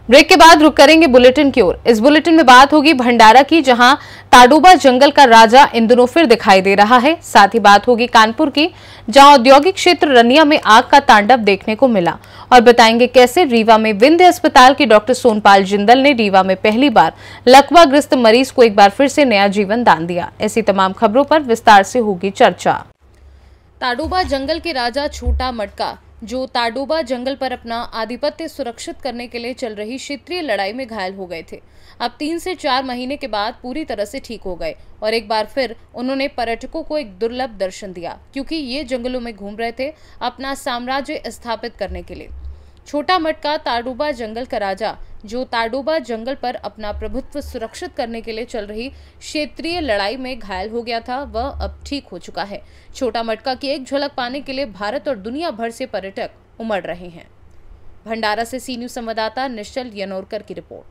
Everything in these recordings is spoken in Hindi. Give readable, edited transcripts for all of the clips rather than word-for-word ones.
ब्रेक के बाद रुक करेंगे बुलेटिन की ओर। इस बुलेटिन में बात होगी भंडारा की, जहां ताडोबा जंगल का राजा इन दिनों फिर दिखाई दे रहा है। साथ ही बात होगी कानपुर की, जहां औद्योगिक क्षेत्र रनिया में आग का तांडव देखने को मिला। और बताएंगे कैसे रीवा में विंध्य अस्पताल की डॉक्टर सोनपाल जिंदल ने रीवा में पहली बार लकवाग्रस्त मरीज को एक बार फिर से नया जीवन दान दिया। ऐसी तमाम खबरों पर विस्तार से होगी चर्चा। ताडोबा जंगल के राजा छोटा मटका, जो ताडोबा जंगल पर अपना आधिपत्य सुरक्षित करने के लिए चल रही क्षेत्रीय लड़ाई में घायल हो गए थे, अब 3 से 4 महीने के बाद पूरी तरह से ठीक हो गए और एक बार फिर उन्होंने पर्यटकों को एक दुर्लभ दर्शन दिया, क्योंकि ये जंगलों में घूम रहे थे अपना साम्राज्य स्थापित करने के लिए। छोटा मटका ताडोबा जंगल का राजा, जो ताडोबा जंगल पर अपना प्रभुत्व सुरक्षित करने के लिए चल रही क्षेत्रीय लड़ाई में घायल हो गया था, वह अब ठीक हो चुका है। छोटा मटका की एक झलक पाने के लिए भारत और दुनिया भर से पर्यटक उमड़ रहे हैं। भंडारा से सी न्यूज संवाददाता निश्चल यनोरकर की रिपोर्ट।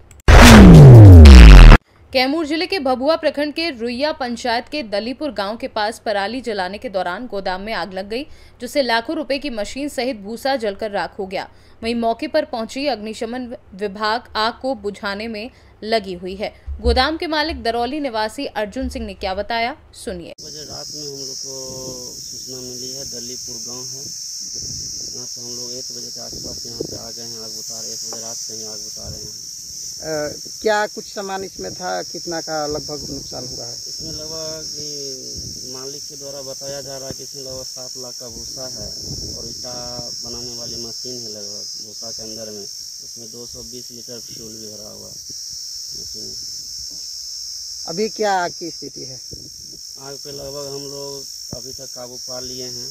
कैमूर जिले के भभुआ प्रखंड के रुइया पंचायत के दलीपुर गांव के पास पराली जलाने के दौरान गोदाम में आग लग गई, जिससे लाखों रुपए की मशीन सहित भूसा जलकर राख हो गया। वहीं मौके पर पहुंची अग्निशमन विभाग आग को बुझाने में लगी हुई है। गोदाम के मालिक दरौली निवासी अर्जुन सिंह ने क्या बताया, सुनिए। रात में हम लोग को सूचना मिली है, दलीपुर गाँव है, यहाँ से हम लोग 1 बजे के आसपास यहाँ पे आ गए हैं। आग बुता रहे, 1 बजे रात से ही आग बुता रहे हैं। क्या कुछ सामान इसमें था, कितना का लगभग नुकसान हुआ है? इसमें लगभग मालिक के द्वारा बताया जा रहा है कि इसमें लगभग 7 लाख का भूसा है और ईटा बनाने वाली मशीन है। लगभग भूसा के अंदर में उसमें 220 लीटर फ्यूल भी भरा हुआ है मशीन। अभी क्या आग की स्थिति है? आग पे लगभग हम लोग अभी तक काबू पा लिए हैं।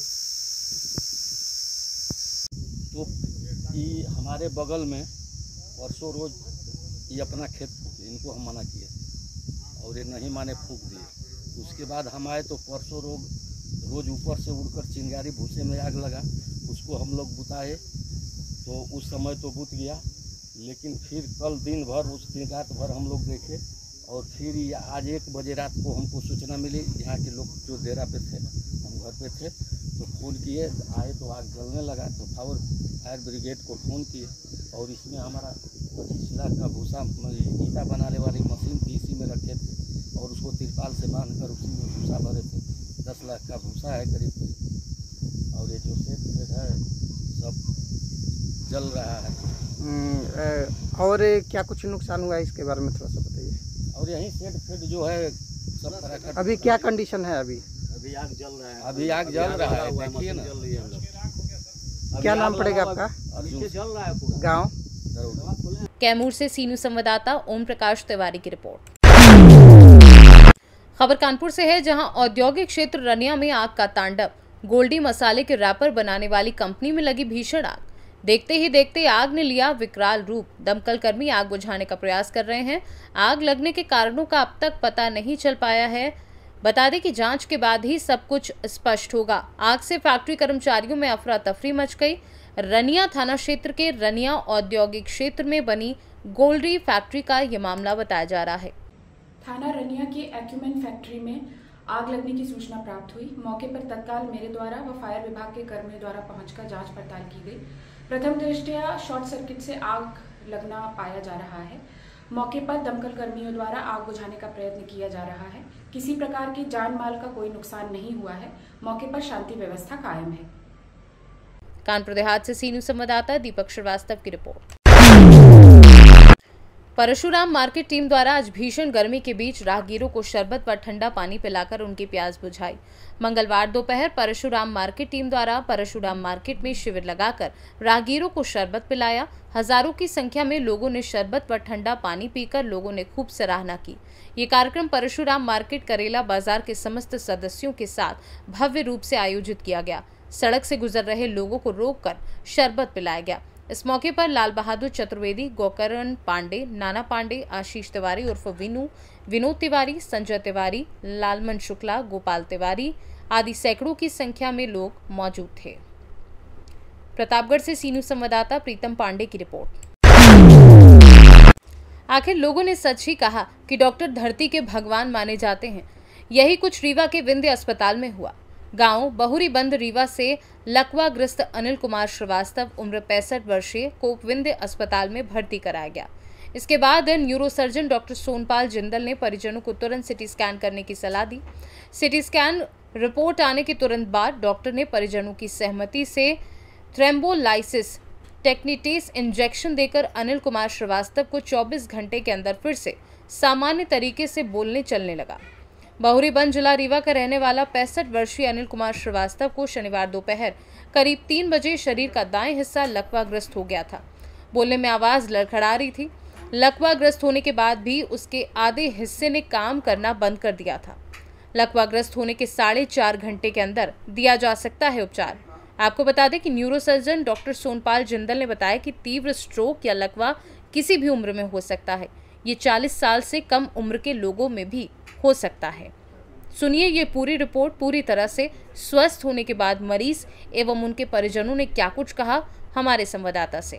तो ये हमारे बगल में परसों रोज ये अपना खेत, इनको हम मना किए और ये नहीं माने, फूंक दिए। उसके बाद हम आए तो परसों रोज ऊपर से उड़कर चिंगारी भूसे में आग लगा, उसको हम लोग बुताए तो उस समय तो बुत गया, लेकिन फिर कल दिन भर, उस दिन रात भर हम लोग देखे और फिर आज 1 बजे रात को हमको सूचना मिली। यहाँ के लोग जो डेरा पे थे, हम घर पे थे, तो फ़ोन किए, आए तो आग जलने लगा तो फायर ब्रिगेड को फ़ोन किए और इसमें हमारा 25 लाख का भूसा ईटा बनाने वाली मशीन थी, इसी में रखे थे और उसको तिरपाल से बांधकर उसी में भूसा भरे थे। 10 लाख का भूसा है करीब, और ये जो सेट है सब जल रहा है। और क्या कुछ नुकसान हुआ है, इसके बारे में थोड़ा सा बताइए। और यही सेट जो है सब तरह का। अभी क्या कंडीशन है? अभी आग जल रहा है, अभी आग जल रहा है, देखिए ना। क्या नाम पड़ेगा आपका? गाँव कैमूर से सी न्यूज संवाददाता ओम प्रकाश तिवारी की रिपोर्ट। खबर कानपुर से है, जहां औद्योगिक क्षेत्र रनिया में आग का तांडव। गोल्डी मसाले के रैपर बनाने वाली कंपनी में लगी भीषण आग। देखते ही देखते आग ने लिया विकराल रूप। दमकल कर्मी आग बुझाने का प्रयास कर रहे हैं। आग लगने के कारणों का अब तक पता नहीं चल पाया है। बता दें कि जांच के बाद ही सब कुछ स्पष्ट होगा। आग से फैक्ट्री कर्मचारियों में अफरा तफरी मच गई। रनिया थाना क्षेत्र के रनिया औद्योगिक क्षेत्र में बनी गोल्डी फैक्ट्री का ये मामला बताया जा रहा है। थाना रनिया की एक्यूमेंट फैक्ट्री में आग लगने की सूचना प्राप्त हुई। मौके पर तत्काल मेरे द्वारा व फायर विभाग के कर्मियों द्वारा पहुंचकर जांच पड़ताल की गई। प्रथम दृष्टया शॉर्ट सर्किट से आग लगना पाया जा रहा है। मौके पर दमकल कर्मियों द्वारा आग बुझाने का प्रयत्न किया जा रहा है। किसी प्रकार की जान माल का कोई नुकसान नहीं हुआ है। मौके पर शांति व्यवस्था कायम है। कानपुर देहात से सी न्यूज संवाददाता दीपक श्रीवास्तव की रिपोर्ट। परशुराम मार्केट टीम द्वारा आज भीषण गर्मी के बीच राहगीरों को शरबत व ठंडा पानी पिलाकर उनकी प्यास बुझाई। मंगलवार दोपहर परशुराम मार्केट टीम द्वारा परशुराम मार्केट में शिविर लगाकर राहगीरों को शरबत पिलाया। हजारों की संख्या में लोगों ने शरबत व ठंडा पानी पीकर लोगों ने खूब सराहना की। ये कार्यक्रम परशुराम मार्केट करेला बाजार के समस्त सदस्यों के साथ भव्य रूप से आयोजित किया गया। सड़क से गुजर रहे लोगों को रोककर शरबत पिलाया गया। इस मौके पर लाल बहादुर चतुर्वेदी, गोकरण पांडे, नाना पांडे, आशीष तिवारी उर्फ विनू, विनोद तिवारी, संजय तिवारी, लालमन शुक्ला, गोपाल तिवारी आदि सैकड़ों की संख्या में लोग मौजूद थे। प्रतापगढ़ से सी न्यूज संवाददाता प्रीतम पांडे की रिपोर्ट। आखिर लोगों ने सच ही कहा कि डॉक्टर धरती के भगवान माने जाते हैं। यही कुछ रीवा के विंध्य अस्पताल में हुआ। गांव बहुरीबंद रीवा से लकवाग्रस्त अनिल कुमार श्रीवास्तव उम्र 65 वर्षीय को विंध्य अस्पताल में भर्ती कराया गया। इसके बाद न्यूरोसर्जन डॉक्टर सोनपाल जिंदल ने परिजनों को तुरंत सिटी स्कैन करने की सलाह दी। सिटी स्कैन रिपोर्ट आने के तुरंत बाद डॉक्टर ने परिजनों की सहमति से थ्रोम्बोलाइसिस टेक्निटेस इंजेक्शन देकर अनिल कुमार श्रीवास्तव को 24 घंटे के अंदर फिर से सामान्य तरीके से बोलने चलने लगा। बहुरीबंद जिला रीवा का रहने वाला 65 वर्षीय अनिल कुमार श्रीवास्तव को शनिवार दोपहर करीब 3 बजे शरीर का दाएं हिस्सा लकवाग्रस्त हो गया था। बोलने में आवाज लड़खड़ा रही थी। लकवाग्रस्त होने के बाद भी उसके आधे हिस्से ने काम करना बंद कर दिया था। लकवाग्रस्त होने के 4.5 घंटे के अंदर दिया जा सकता है उपचार। आपको बता दें कि न्यूरोसर्जन डॉक्टर सोनपाल जिंदल ने बताया कि तीव्र स्ट्रोक या लकवा किसी भी उम्र में हो सकता है। ये 40 साल से कम उम्र के लोगों में भी हो सकता है। सुनिए ये पूरी रिपोर्ट। पूरी तरह से स्वस्थ होने के बाद मरीज एवं उनके परिजनों ने क्या कुछ कहा, हमारे संवाददाता से।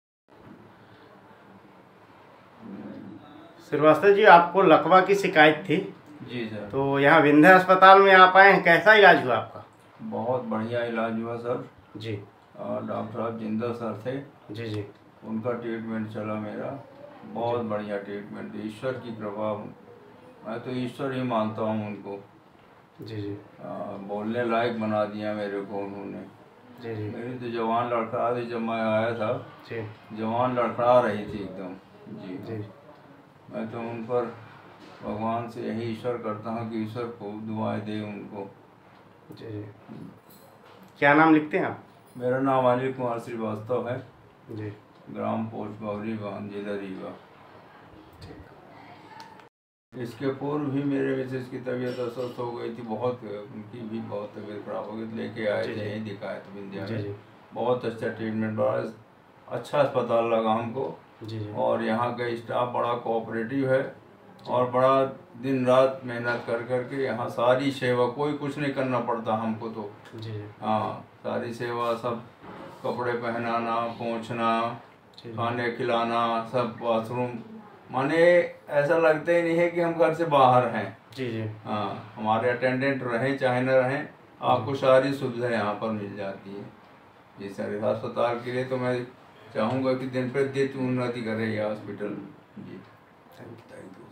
श्रीवास्तव जी, आपको लकवा की शिकायत थी? जी सर। तो यहाँ विंध्य अस्पताल में आप आए हैं, कैसा इलाज हुआ आपका? बहुत बढ़िया इलाज हुआ सर जी। डॉक्टर साहब जिंदल सर थे जी जी। उनका ट्रीटमेंट चला मेरा, बहुत बढ़िया ट्रीटमेंट। ईश्वर की कृपा, मैं तो ईश्वर ही मानता हूँ उनको। जी जी। बोलने लायक बना दिया मेरे को उन्होंने। जी जी। मेरी तो जवान लड़खड़ा थी जब मैं आया था जी। जवान लड़खड़ा रही थी एकदम। जी जी। मैं तो उन पर भगवान से यही ईश्वर करता हूँ कि ईश्वर को दुआएं दे उनको। जी जी। क्या नाम लिखते हैं आप? मेरा नाम अनिल कुमार श्रीवास्तव है जी। ग्राम पोस्ट बहुरीबंद जिला रीवा। इसके पूर्व भी मेरे मिसेज की तबीयत अस्वस्थ हो गई थी बहुत, उनकी भी बहुत तबीयत खराब हो गई थी, लेके आए थे, यहीं दिखाए थे विंध्या में। बहुत अच्छा ट्रीटमेंट, बड़ा अच्छा अस्पताल लगा हमको। जी जी। और यहाँ का स्टाफ बड़ा कोऑपरेटिव है और बड़ा दिन रात मेहनत कर करके यहाँ सारी सेवा, कोई कुछ नहीं करना पड़ता हमको तो। जी जी। हाँ, सारी सेवा, सब कपड़े पहनाना, पोंछना, खाने खिलाना, सब बाथरूम, माने ऐसा लगता ही नहीं है कि हम घर से बाहर हैं। जी जी। हाँ, हमारे अटेंडेंट रहें चाहे न रहें, आपको सारी सुविधा यहाँ पर मिल जाती है। जी सर, अस्पताल के लिए तो मैं चाहूँगा कि दिन प्रतिदिन उन्नति करे ये हॉस्पिटल। Ji thank you.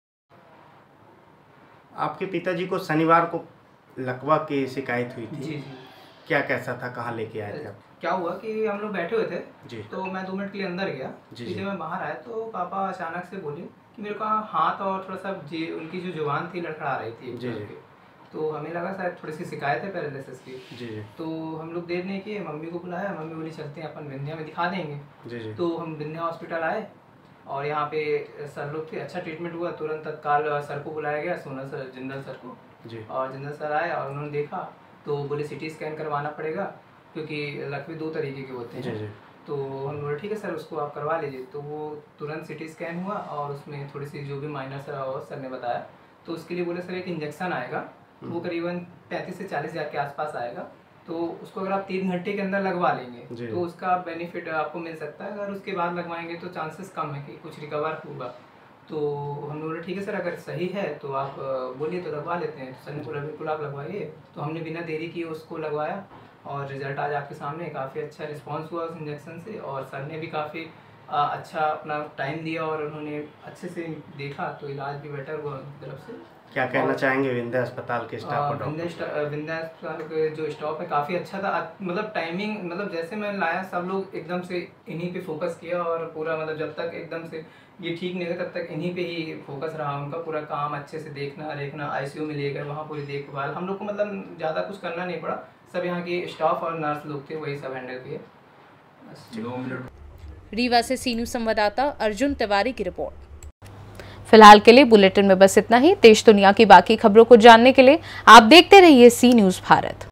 आपके पिताजी को शनिवार को लकवा की शिकायत हुई थी? जी जी। क्या कैसा था, कहाँ लेके आए थे आप? क्या हुआ कि हम लोग बैठे हुए थे जी। तो मैं 2 मिनट के लिए अंदर गया। जी। जब मैं बाहर आया तो पापा अचानक से बोले कि मेरे को हाथ और थोड़ा सा उनकी जो जुबान थी लड़खड़ा रही थी। जी जी। तो हमें लगा शायद थोड़ी सी शिकायत है पैरालिसिस की। जी जी। तो हम लोग देर नहीं किए, मम्मी को बुलाया, मम्मी बोली चलते हैं अपन विंध्या में दिखा देंगे। जी जी। तो हम विंध्या हॉस्पिटल आए और यहाँ पे सर लोग थे, अच्छा ट्रीटमेंट हुआ। तुरंत तत्काल सर को बुलाया गया, सोना सर, जिंदल सर को। जी। और जिंदल सर आए और उन्होंने देखा तो बोले सिटी स्कैन करवाना पड़ेगा क्योंकि लकवे 2 तरीके के होते हैं। जी जी। तो हम बोले ठीक है सर, उसको आप करवा लीजिए। तो वो तुरंत सिटी स्कैन हुआ और उसमें थोड़ी सी जो भी माइनस सर ने बताया, तो उसके लिए बोले सर एक इंजेक्शन आएगा, वो करीबन 35 से 40 हज़ार के आसपास आएगा। तो उसको अगर आप 3 घंटे के अंदर लगवा लेंगे तो उसका बेनिफिट आपको मिल सकता है। अगर उसके बाद लगवाएंगे तो चांसेस कम है कि कुछ रिकवर होगा। तो हम बोले ठीक है सर, अगर सही है तो आप बोलिए तो लगवा लेते हैं। तो सर ने बोला बिल्कुल आप लगवाइए। तो हमने बिना देरी किए उसको लगवाया और रिजल्ट आज आपके सामने। काफ़ी अच्छा रिस्पांस हुआ उस इंजेक्शन से और सर ने भी काफ़ी अच्छा अपना टाइम दिया और उन्होंने अच्छे से देखा, तो इलाज भी बेटर हुआ उनकी तरफ से। क्या कहना चाहेंगे विंध्या अस्पताल के स्टाफ को? विंध्या अस्पताल के जो स्टाफ है काफ़ी अच्छा था। मतलब टाइमिंग, मतलब जैसे मैं लाया सब लोग एकदम से इन्हीं पे फोकस किया और पूरा, मतलब जब तक एकदम से ये ठीक नहीं हुआ तब तक इन्हीं पे ही फोकस रहा उनका। पूरा काम अच्छे से देखना आईसीयू में लेकर वहाँ पूरी देखभाल हम लोग को, मतलब ज़्यादा कुछ करना नहीं पड़ा। सब यहाँ के स्टाफ और नर्स लोग थे, वही सब हैंडल किए। 2 मिनट। रीवा से सी न्यूज़ संवाददाता अर्जुन तिवारी की रिपोर्ट। फिलहाल के लिए बुलेटिन में बस इतना ही। देश दुनिया की बाकी खबरों को जानने के लिए आप देखते रहिए सी न्यूज़ भारत।